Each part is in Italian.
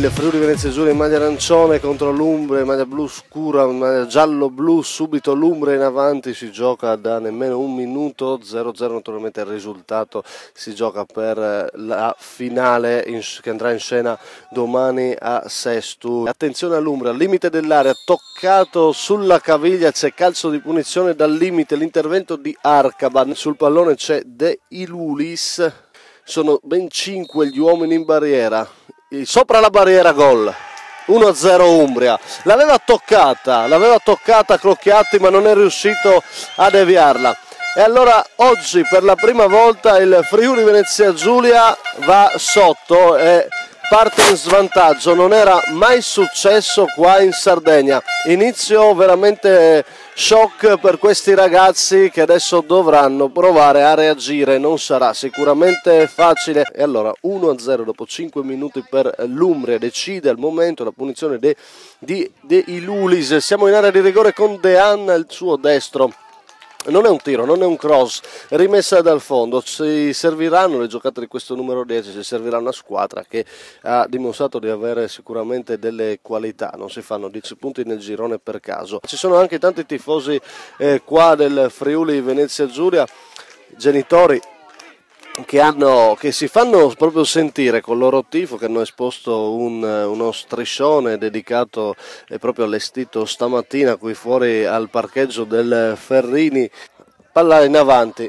il Friuli Venezia Giulia in maglia arancione contro l'Umbria in maglia blu scura, in maglia giallo-blu. Subito l'Umbria in avanti, si gioca da nemmeno un minuto, 0-0 naturalmente il risultato, si gioca per la finale che andrà in scena domani a Sesto. Attenzione all'Umbria, al limite dell'area, toccato sulla caviglia, c'è calcio di punizione dal limite, l'intervento di Arcaban, sul pallone c'è De Ilulis, sono ben 5 gli uomini in barriera. Sopra la barriera gol, 1-0 Umbria, l'aveva toccata Crocchiatti ma non è riuscito a deviarla. E allora oggi per la prima volta il Friuli Venezia Giulia va sotto e parte in svantaggio, non era mai successo qua in Sardegna. Inizio veramente shock per questi ragazzi che adesso dovranno provare a reagire, non sarà sicuramente facile. E allora 1-0 dopo 5 minuti per l'Umbria, decide al momento la punizione di De Ilulis. Siamo in area di rigore con De Anna, il suo destro. Non è un tiro, non è un cross, rimessa dal fondo, si serviranno le giocate di questo numero 10, si servirà una squadra che ha dimostrato di avere sicuramente delle qualità, non si fanno 10 punti nel girone per caso. Ci sono anche tanti tifosi qua del Friuli Venezia Giulia, genitori che si fanno proprio sentire col loro tifo, che hanno esposto uno striscione dedicato e proprio allestito stamattina qui fuori al parcheggio del Ferrini. Palla in avanti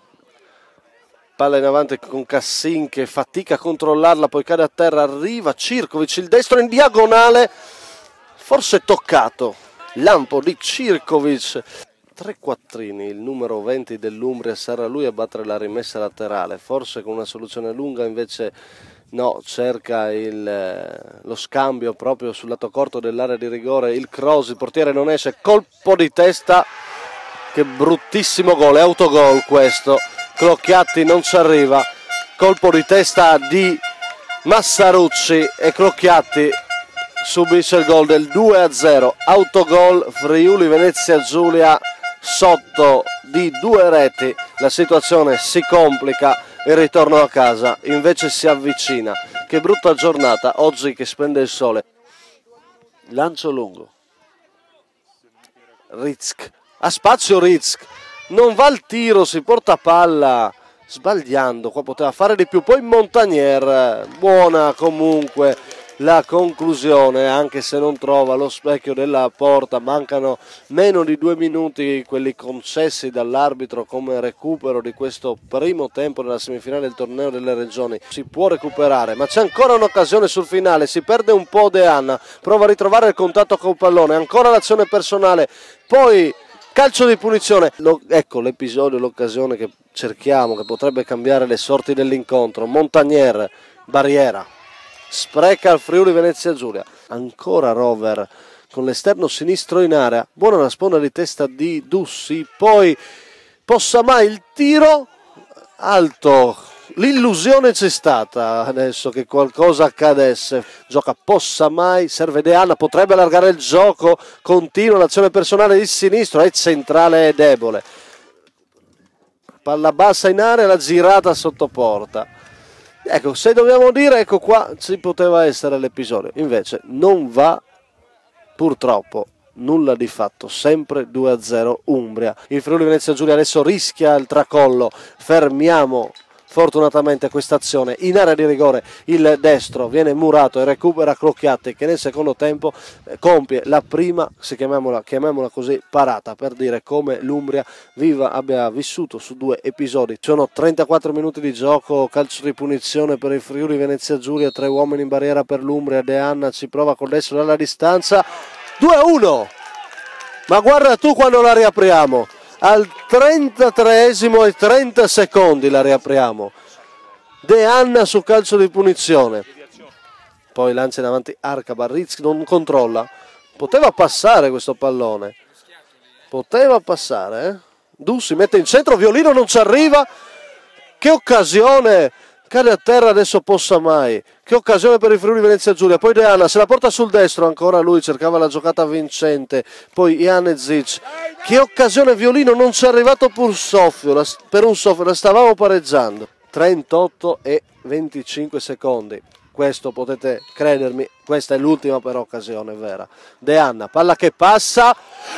con Cassin che fatica a controllarla, poi cade a terra, arriva Cirkovic, il destro in diagonale, forse toccato, lampo di Cirkovic. Tre quattrini, il numero 20 dell'Umbria, sarà lui a battere la rimessa laterale, forse con una soluzione lunga, invece no, cerca lo scambio proprio sul lato corto dell'area di rigore, il cross, il portiere non esce, colpo di testa, che bruttissimo gol, è autogol questo, Crocchiatti non ci arriva, colpo di testa di Massarucci e Crocchiatti subisce il gol del 2-0, autogol Friuli Venezia Giulia sotto di 2 reti, la situazione si complica, il ritorno a casa invece si avvicina. Che brutta giornata oggi che splende il sole. Lancio lungo, Rizk, a spazio Rizk, non va al tiro, si porta palla, sbagliando, qua poteva fare di più, poi Montagnier, buona comunque la conclusione, anche se non trova lo specchio della porta. Mancano meno di 2 minuti, quelli concessi dall'arbitro come recupero di questo primo tempo nella semifinale del torneo delle regioni. Si può recuperare, ma c'è ancora un'occasione sul finale, si perde un po' De Anna, prova a ritrovare il contatto col pallone, ancora l'azione personale, poi calcio di punizione. Ecco l'episodio, l'occasione che cerchiamo, che potrebbe cambiare le sorti dell'incontro. Montagnier, barriera, spreca il Friuli Venezia Giulia, ancora Rover con l'esterno sinistro in area, buona la sponda di testa di Dussi, poi Possamai, il tiro alto, l'illusione c'è stata adesso che qualcosa accadesse, gioca Possamai, serve De Anna, potrebbe allargare il gioco, continua l'azione personale di sinistro, è centrale e debole, palla bassa in area, la girata sotto porta. Ecco, se dobbiamo dire, ecco qua ci poteva essere l'episodio, invece non va, purtroppo nulla di fatto, sempre 2-0 Umbria. Il Friuli Venezia Giulia adesso rischia il tracollo, fermiamo fortunatamente questa azione, in area di rigore il destro viene murato e recupera Crocchiatti che nel secondo tempo compie la prima, chiamiamola così, parata, per dire come l'Umbria abbia vissuto su 2 episodi. Sono 34 minuti di gioco, calcio di punizione per il Friuli Venezia Giulia, 3 uomini in barriera per l'Umbria, De Anna ci prova con destro dalla distanza, 2-1, ma guarda tu quando la riapriamo, al 33esimo e 30 secondi la riapriamo, De Anna su calcio di punizione, poi lancia in avanti Arcaban, Rizk non controlla, poteva passare questo pallone, poteva passare, Dussi mette in centro, Violino non ci arriva, che occasione, cade a terra adesso Possamai, che occasione per il Friuli Venezia Giulia, poi De Anna se la porta sul destro, ancora lui cercava la giocata vincente, poi Janezic, che occasione, Violino non ci è arrivato per un soffio, la stavamo pareggiando. 38 e 25 secondi, questo potete credermi, questa è l'ultima per occasione vera. De Anna, palla che passa,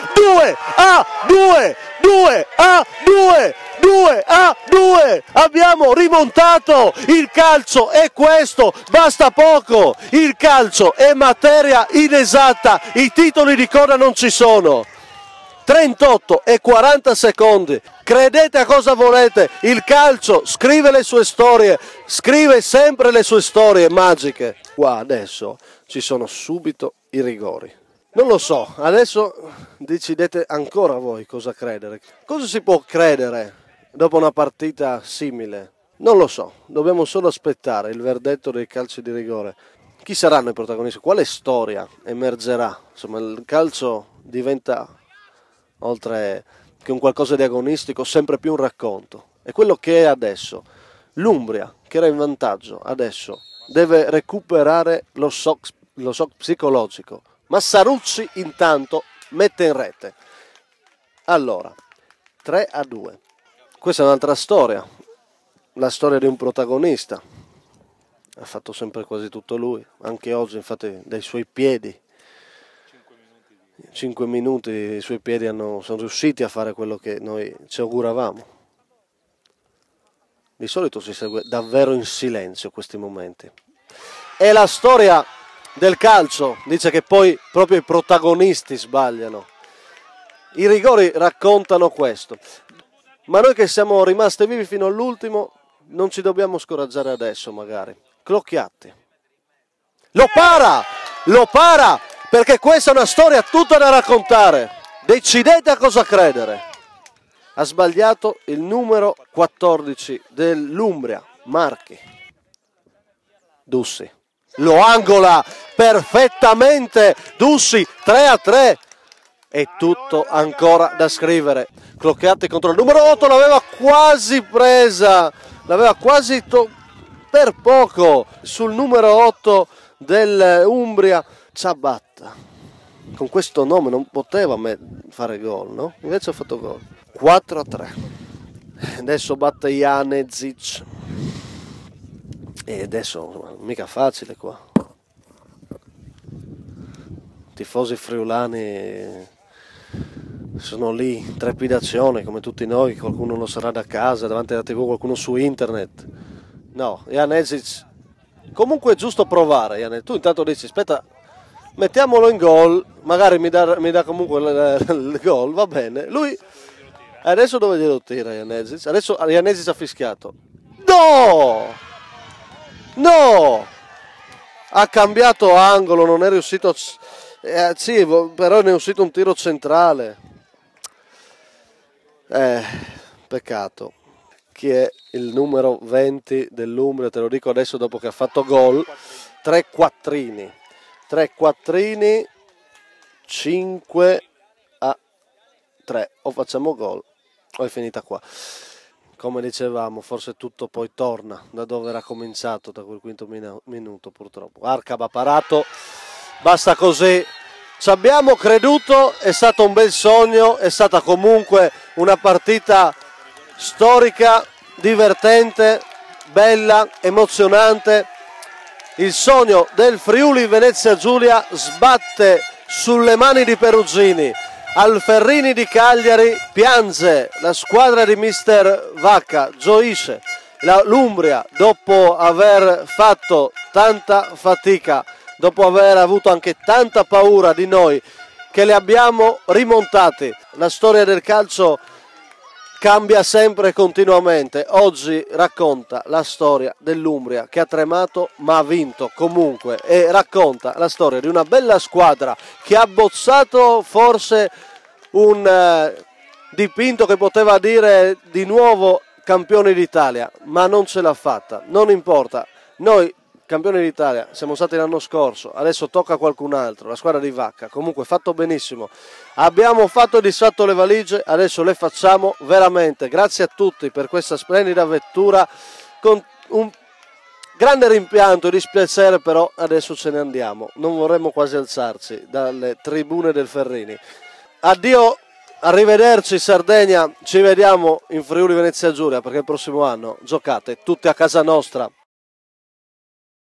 2-2, 2-2, 2-2, abbiamo rimontato, il calcio è questo, basta poco, il calcio è materia inesatta, i titoli di coda non ci sono. 38 e 40 secondi, credete a cosa volete, il calcio scrive le sue storie, scrive sempre le sue storie magiche. Qua adesso ci sono subito i rigori. Non lo so, adesso decidete ancora voi cosa credere. Cosa si può credere dopo una partita simile? Non lo so, dobbiamo solo aspettare il verdetto dei calci di rigore. Chi saranno i protagonisti? Quale storia emergerà? Insomma, il calcio diventa, oltre che un qualcosa di agonistico, sempre più un racconto. È quello che è adesso. L'Umbria, che era in vantaggio, adesso deve recuperare lo shock psicologico. Massarucci intanto mette in rete. Allora, 3-2. Questa è un'altra storia. La storia di un protagonista. Ha fatto sempre quasi tutto lui. Anche oggi, infatti, dai suoi piedi. 5 minuti i suoi piedi sono riusciti a fare quello che noi ci auguravamo. Di solito si segue davvero in silenzio questi momenti. E la storia del calcio dice che poi proprio i protagonisti sbagliano. I rigori raccontano questo. Ma noi che siamo rimasti vivi fino all'ultimo non ci dobbiamo scoraggiare adesso magari. Clocchiatti. Lo para! Perché questa è una storia tutta da raccontare. Decidete a cosa credere. Ha sbagliato il numero 14 dell'Umbria, Marchi. Dussi. Lo angola perfettamente. Dussi, 3-3. È tutto ancora da scrivere. Clocchiatti contro il numero 8, l'aveva quasi presa. L'aveva quasi per poco sul numero 8 dell'Umbria. Ciabatta, con questo nome non poteva fare gol, no? Invece ha fatto gol. 4-3. Adesso batte Janezic. E adesso mica facile qua. Tifosi friulani sono lì in trepidazione come tutti noi. Qualcuno lo sarà da casa, davanti alla TV, qualcuno su internet. No, Janezic. Comunque è giusto provare. Tu intanto dici, aspetta, mettiamolo in gol, magari mi dà comunque il gol, va bene. Lui adesso dove glielo tira Janezic? Adesso Janezic ha fischiato. No! Ha cambiato angolo, non è riuscito sì, però ne è uscito un tiro centrale. Peccato. Chi è il numero 20 dell'Umbria? Te lo dico adesso dopo che ha fatto gol. 3 quattrini, 5-3, o facciamo gol o è finita qua. Come dicevamo, forse tutto poi torna da dove era cominciato, da quel quinto minuto purtroppo. Arcab ha parato, basta così. Ci abbiamo creduto, è stato un bel sogno, è stata comunque una partita storica, divertente, bella, emozionante. Il sogno del Friuli Venezia Giulia sbatte sulle mani di Perugini. Al Ferrini di Cagliari piange la squadra di mister Vacca, gioisce. L'Umbria, dopo aver fatto tanta fatica, dopo aver avuto anche tanta paura di noi, che le abbiamo rimontate. La storia del calcio cambia sempre e continuamente. Oggi racconta la storia dell'Umbria che ha tremato ma ha vinto comunque, e racconta la storia di una bella squadra che ha bozzato forse un dipinto che poteva dire di nuovo campioni d'Italia, ma non ce l'ha fatta. Non importa, noi campioni d'Italia siamo stati l'anno scorso, adesso tocca a qualcun altro. La squadra di Vacca comunque fatto benissimo, abbiamo fatto e disfatto le valigie, adesso le facciamo veramente. Grazie a tutti per questa splendida vettura, con un grande rimpianto e dispiacere, però adesso ce ne andiamo, non vorremmo quasi alzarci dalle tribune del Ferrini. Addio, arrivederci Sardegna, ci vediamo in Friuli Venezia Giulia, perché il prossimo anno giocate tutti a casa nostra.